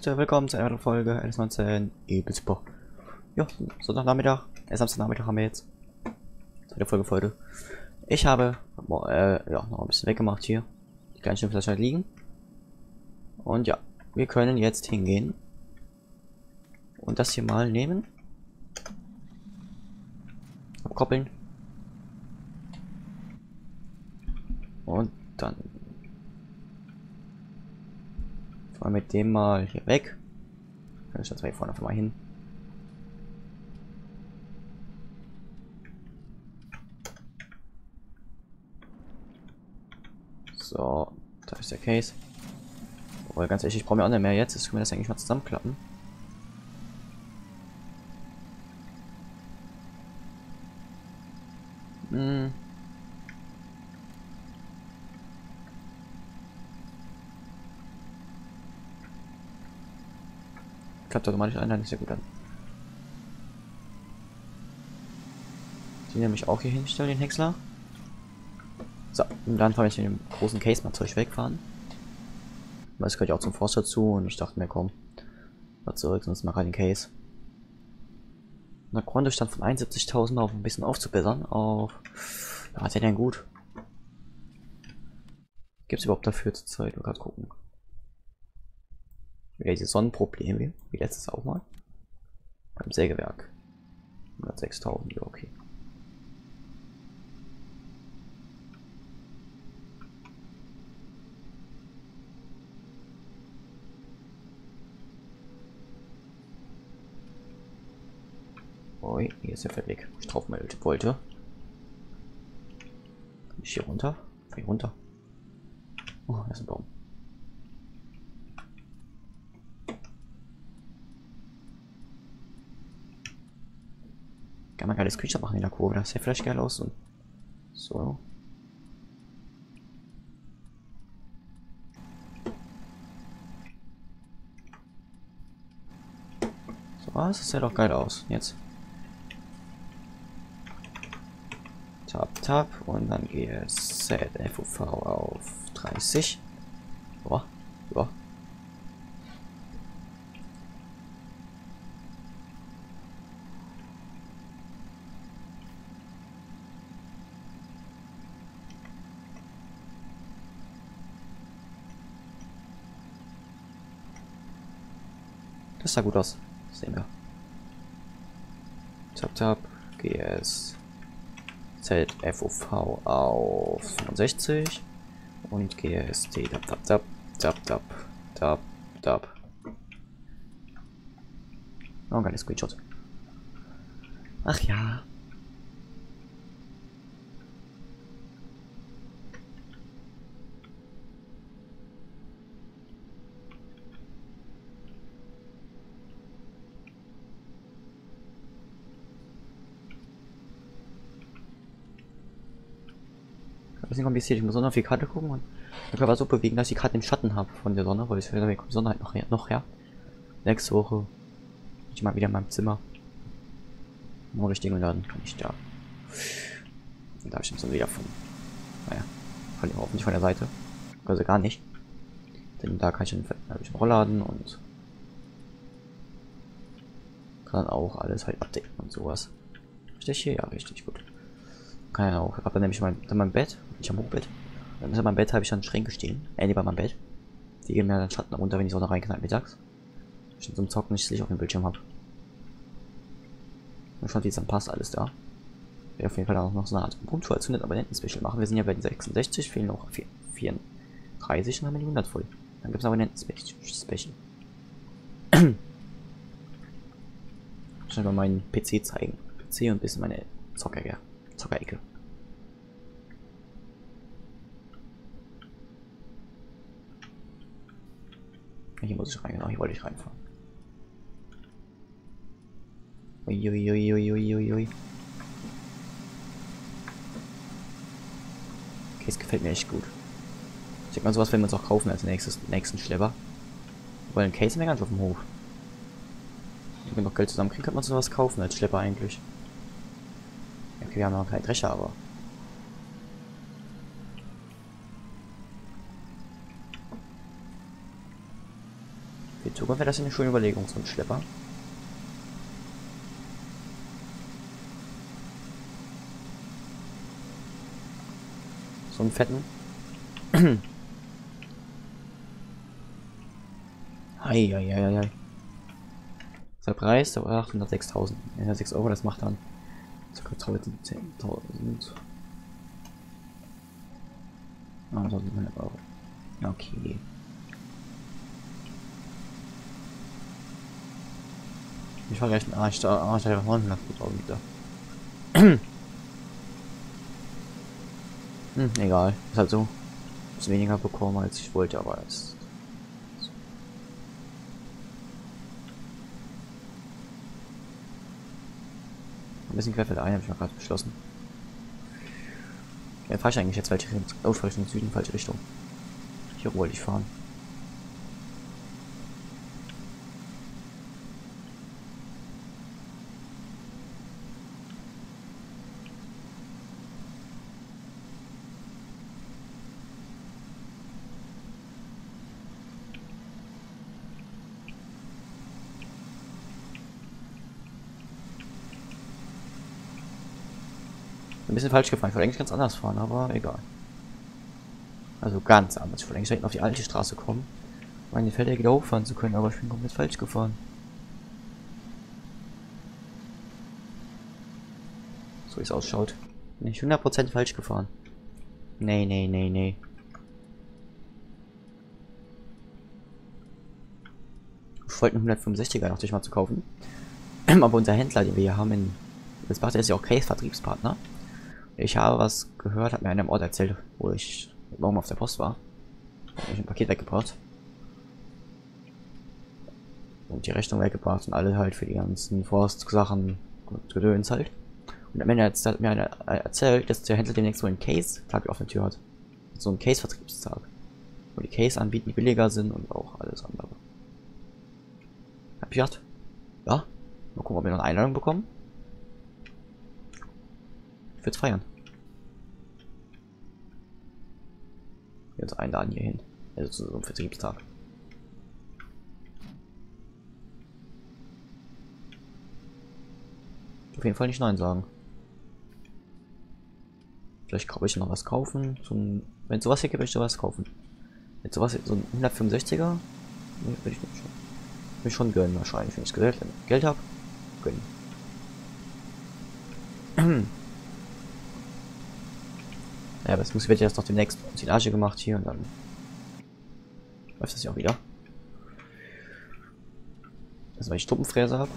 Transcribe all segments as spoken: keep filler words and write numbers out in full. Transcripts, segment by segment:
Leute, willkommen zu einer weiteren Folge L S neunzehn E-Super. Ja, Sonntagnachmittag, äh, Samstagnachmittag haben wir jetzt. Zweite Folge für heute. Ich habe boah, äh, ja, noch ein bisschen weggemacht hier. Die kleinen Schiffsflasche halt liegen. Und ja, wir können jetzt hingehen. Und das hier mal nehmen. Abkoppeln. Und dann fahren wir mit dem mal hier weg. Kann ich das hier vorne einfach mal hin. So, da ist der Case. Obwohl, ganz ehrlich, ich brauche mir auch nicht mehr jetzt. Jetzt können wir das eigentlich mal zusammenklappen. Hm. Klappt automatisch ein, nicht sehr gut an. Die nämlich auch hier hinstellen, den Häcksler. So, und dann fahren wir mit dem großen Case mal Zeug wegfahren. Weil es gehört ja auch zum Forst dazu und ich dachte mir, komm, mal zurück, sonst mal gerade den Case. Und der Kontostand von einundsiebzigtausend auf ein bisschen aufzubessern. Auf, ja, hat er denn gut? Gibt es überhaupt dafür zur Zeit? Mal gerade gucken. Wieder diese Sonnenprobleme, wie letztes auch mal. Beim Sägewerk. hundertsechstausend, ja, okay. Ui, hier ist der Feldweg, wo ich drauf melden wollte. Kann ich hier runter? Hier runter. Oh, da ist ein Baum. Kann man geiles Screenshot machen in der Kurve, das sieht vielleicht geil aus. Und so. So, das sieht doch geil aus. Jetzt. Tap, tap und dann gehe Set F U V auf dreißig. Boah, boah. Das sah gut aus. Das sehen wir. Tap, tap, G S Z F U V auf fünfundsechzig und G S T tap tap tap tap tap tap tap. Oh, geiles Screenshot. Ach ja. Ein bisschen kompliziert, ich muss noch auf die Karte gucken und ich kann aber so bewegen, dass ich gerade den Schatten habe von der Sonne, weil ich wieder kommt die Sonne halt noch her, noch her. Nächste Woche bin ich mal wieder in meinem Zimmer. Nur richtig und dann kann ich da. Und da habe ich dann so wieder von. Naja, von dem hoffentlich von der Seite. Also gar nicht. Denn da kann ich dann habe ich einen Rollladen und kann auch alles halt abdecken und sowas. Richtig hier? Ja, richtig gut. Kann ja auch. Aber nämlich mein, dann mein Bett. Ich am Hochbett. Dann ist mein Bett habe ich dann Schränke stehen. Äh, bei meinem Bett. Die geben mir dann Schatten runter, wenn ich so da reinknall mittags. Ich zum Zocken nicht Licht auf dem Bildschirm habe. Und schon jetzt dann passt alles da. Wir auf jeden Fall auch noch so eine Art Punkttour als hundert Abonnenten-Special machen. Wir sind ja bei den sechsundsechzig, fehlen noch vierunddreißig und haben wir die hundert voll. Dann gibt es Abonnenten-Special. Ich will mal meinen P C zeigen. P C und ein bisschen meine Zocker, ja. Zockerecke. Hier muss ich rein, genau, hier wollte ich reinfahren. Uiuiuiuiuiui. Okay, es gefällt mir echt gut. Ich denke mal, sowas werden wir uns auch kaufen als nächstes, nächsten Schlepper. Weil ein Case mehr ganz auf dem Hof. Wenn wir noch Geld zusammenkriegen, kann man sowas kaufen als Schlepper eigentlich. Okay, wir haben noch keinen Drescher, aber. In Zukunft wäre das eine schöne Überlegung, so ein Schlepper. So einen fetten. Eieieiei. Der Preis, der achthundertsechstausend. Ja, sechs Euro, das macht dann ca. zehntausend. Ah, eintausendfünfhundert Euro. Okay. Ich verrechne. Ah, ich da ah, ich hatte neunhunderttausend wieder. Hm, egal. Ist halt so. Ist weniger bekommen, als ich wollte, aber es. Ein bisschen quer für ein, habe ich noch gerade beschlossen. Ja, fahre ich eigentlich jetzt falsche Richtung? Oh, fahre ich in den Süden, falsche Richtung. Hier wollte ich fahren. Ein bisschen falsch gefahren. Ich wollte eigentlich ganz anders fahren, aber egal. Also ganz anders. Ich wollte eigentlich direkt auf die alte Straße kommen, um an die Felder wieder hochfahren zu können, aber ich bin komplett falsch gefahren. So wie es ausschaut. Bin ich hundert Prozent falsch gefahren. Nee, nee, nee, nee. Ich wollte einen hundertfünfundsechziger noch mal zu kaufen. Aber unser Händler, den wir hier haben in Wilsbach, der ist ja auch Case-Vertriebspartner. Ich habe was gehört, hat mir einer im Ort erzählt, wo ich morgen auf der Post war. Habe ich ein Paket weggebracht. Und die Rechnung weggebracht und alle halt für die ganzen Forstsachen und Gedöns halt. Und am Ende hat mir einer erzählt, dass der Händler demnächst so einen Case-Tag auf der Tür hat. So einen Case-Vertriebstag. Wo die Case anbieten, die billiger sind und auch alles andere. Hab ich gedacht, ja, mal gucken, ob wir noch eine Einladung bekommen. Ich würde feiern. Wir uns einladen hier hin. Also zu so einem Vertriebstag. Auf jeden Fall nicht nein sagen. Vielleicht kann ich noch was kaufen. So ein, wenn sowas hier gibt, möchte ich was kaufen. Wenn sowas hier, so ein hundertfünfundsechziger, nee, würde ich nicht schon. Will ich schon gönnen wahrscheinlich, wenn ich Geld, Geld habe. Gönnen. Ja, aber es muss wird jetzt noch demnächst Silage gemacht hier und dann läuft das ja auch wieder. Also weil ich Stuppenfräse habe.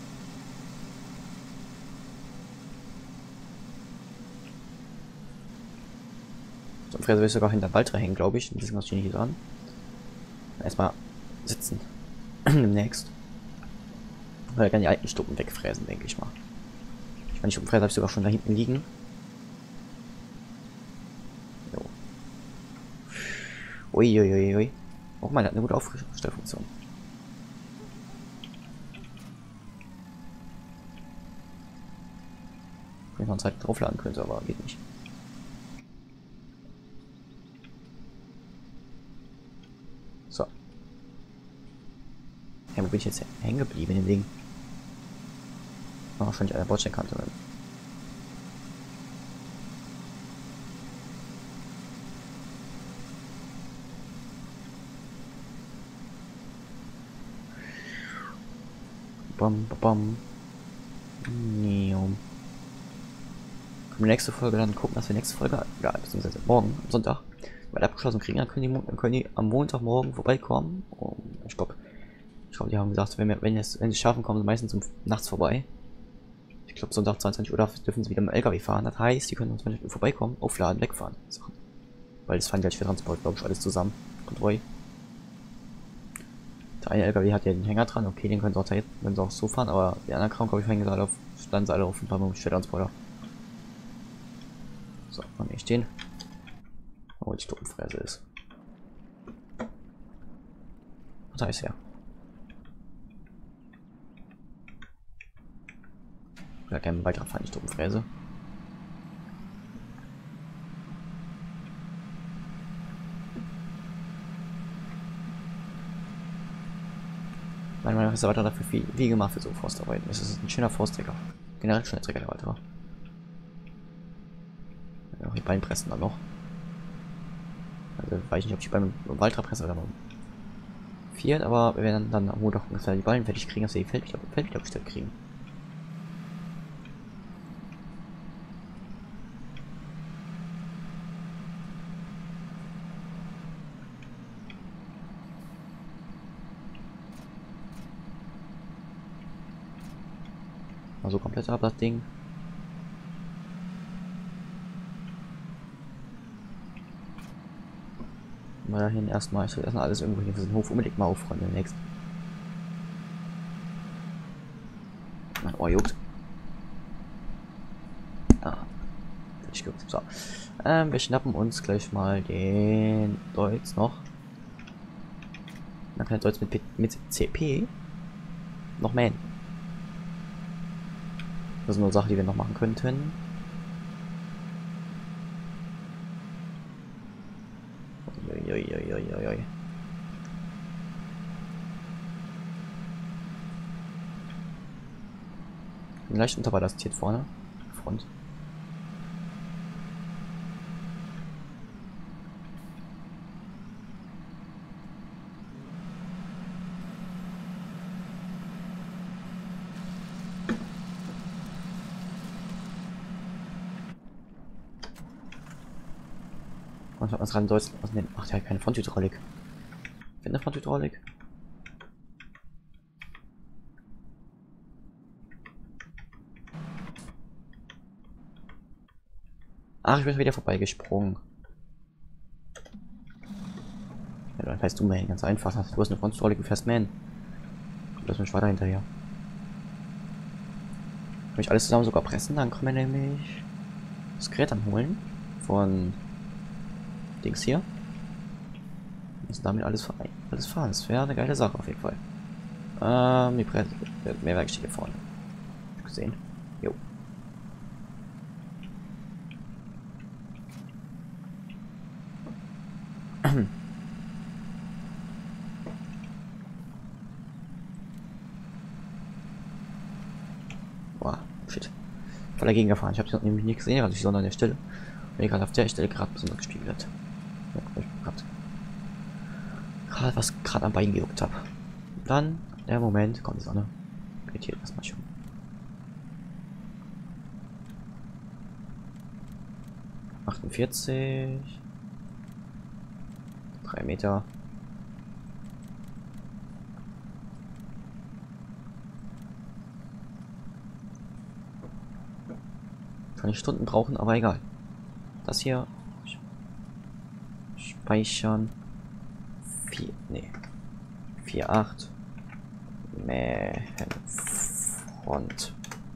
Stuppenfräse will ich sogar hinter Wald hängen, glaube ich. Deswegen was stehe ich hier dran. Erstmal sitzen. Demnächst. Weil ich kann die alten Stuppen wegfräsen, denke ich mal. Ich meine, die Stuppenfräse habe ich sogar schon da hinten liegen. Uiuiui. Auch mal, hat eine gute Aufstellfunktion. Wenn man Zeit draufladen könnte, aber geht nicht. So. Ja, wo bin ich jetzt hängen geblieben in dem Ding? Oh, wahrscheinlich an der Bordsteinkante. Bam, bam. Können wir nächste Folge dann gucken, dass wir nächste Folge, ja, beziehungsweise morgen, am Sonntag, weil abgeschlossen kriegen, dann können die, dann können die am Montagmorgen vorbeikommen. Oh, ich glaube, ich glaube, die haben gesagt, wenn wir, wenn es, wenn sie es schaffen, kommen sie meistens um nachts vorbei. Ich glaube, Sonntag zweiundzwanzig Uhr dürfen sie wieder mit dem L K W fahren. Das heißt, die können uns manchmal vorbeikommen, aufladen, wegfahren. Weil das fahren gleich für Transport, glaube ich, alles zusammen. Konvoi. Der eine L K W hat ja den Hänger dran, okay, den können sie auch, können sie auch so fahren, aber die anderen Kram, glaube ich, hängen sie alle auf, standen sie alle auf ein paar Mal Schwertransporter. So, haben wir stehen. Wo die Stuppenfräse ist. Da ist er. Ja, gerne weiter fahren, die Stuppenfräse. Meiner Meinung nach ist der Walter dafür viel, viel gemacht für so Forstarbeiten. Es ist ein schöner Forstträger. Generell schöner Träger, der Walter. Ja, die Beine pressen dann noch. Also weiß ich nicht, ob ich beim Walter presse oder beim Fiat, aber wir werden dann am Montag ungefähr die Ballen fertig kriegen, dass wir die Feld wieder, Feld wieder bestellt kriegen. Also komplett ab das Ding. Mal dahin erstmal. Ich will erstmal alles irgendwo hier für den Hof unbedingt mal aufräumen demnächst. Mein Ohr juckt. Ah, fertig gejuckt. So. Ähm, wir schnappen uns gleich mal den Deutz noch. Man kann Deutz mit, mit C P noch mähen. Das sind nur Sachen, die wir noch machen könnten. Uiuiuiuiui. Leicht unterbalastiert vorne. Front. Und was ran soll's was nehmen? Ach, der hat keine Fronthydraulik. Finde eine Fronthydraulik. Ach, ich bin wieder vorbeigesprungen. Ja, dann heißt du mähen, ganz einfach. Du hast eine Fronthydraulik, du fährst mähen. Lass mich weiter hinterher. Wenn ich alles zusammen sogar pressen, dann können wir nämlich das Gerät dann holen von Dings hier. Müssen damit alles, alles fahren. Das wäre eine geile Sache auf jeden Fall. Ähm, die Presse, Mehrwerk steht hier vorne. Gesehen. Jo. Boah, shit. Voll dagegen gefahren. Ich habe es nämlich nicht gesehen, also ich sondern an der Stelle. Wenn gerade auf der Stelle gerade besonders gespielt wird. Ja, ich grad, grad was gerade am Bein gejuckt habe. Dann, der Moment, kommt die Sonne. Geht hier erstmal schon. achtundvierzig. Drei Meter. Kann ich Stunden brauchen, aber egal. Das hier speichern. vier, nee. vier Komma acht. Mähen Front.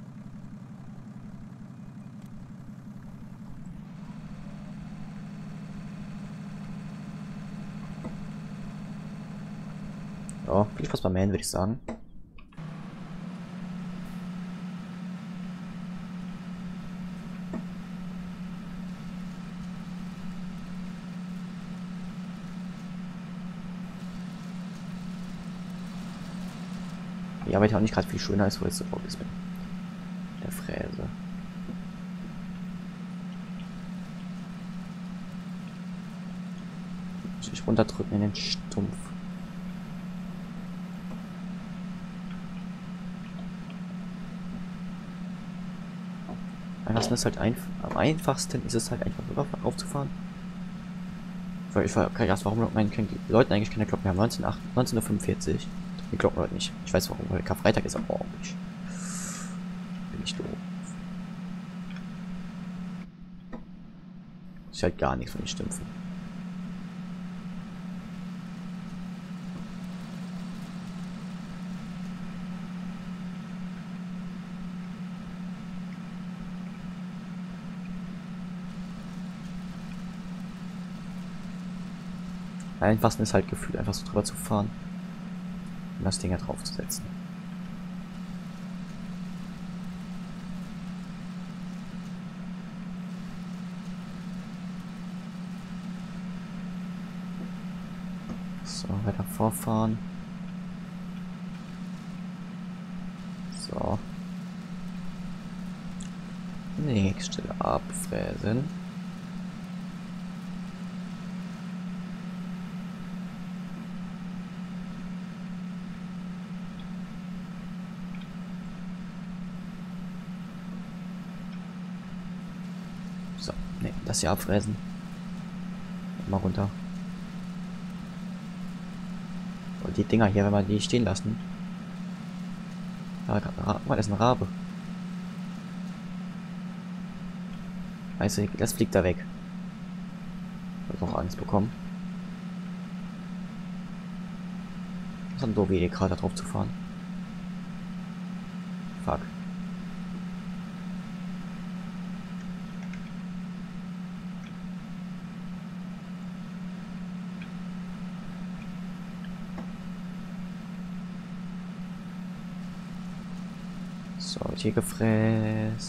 Ja, viel Spaß beim Mähen, würde ich sagen. Die Arbeit auch nicht gerade viel schöner als wo jetzt so ist mit der Fräse. Muss ich runterdrücken in den Stumpf. Am ist halt einf am einfachsten ist es halt einfach rüber aufzufahren. Weil ich war keine Ahnung, warum meinen die Leute eigentlich keine Glocken. Wir haben neunzehn Uhr fünfundvierzig. Die Glocken Leute nicht. Ich weiß warum, weil Karfreitag ist auch ordentlich. Bin ich doof. Ist halt gar nichts von den Stümpfen. Am einfachsten ist halt gefühlt einfach so drüber zu fahren und das Ding da drauf zu setzen. So, weiter vorfahren. So. Nächste abfräsen. So, ne, das hier abfräsen. Mal runter. Und die Dinger hier, wenn wir die stehen lassen. Ah, das ist ein Rabe. Weißt du, das fliegt da weg. Ich hab auch Angst bekommen. Das ist eine doofe Idee, gerade da drauf zu fahren. Fuck. So, wird hier gefräst.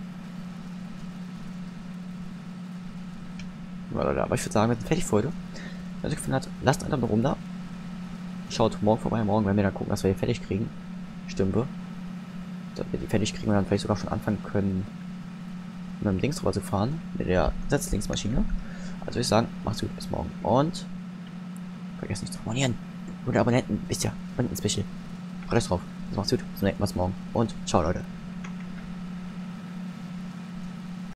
Ja, Leute, aber ich würde sagen, wir sind fertig für heute. Wenn euch gefallen hat, lasst einfach mal rum da. Schaut morgen vorbei. Morgen werden wir dann gucken, dass wir hier fertig kriegen. Stümpe. Dass wir die fertig kriegen und dann vielleicht sogar schon anfangen können, mit dem Dings drüber zu fahren. Mit der Setzlingsmaschine. Also würde ich sagen, macht's gut, bis morgen. Und vergesst nicht zu abonnieren. Und Abonnenten, wisst ihr, unten Special. Freut euch drauf. Also macht's gut, bis morgen. Und ciao, Leute.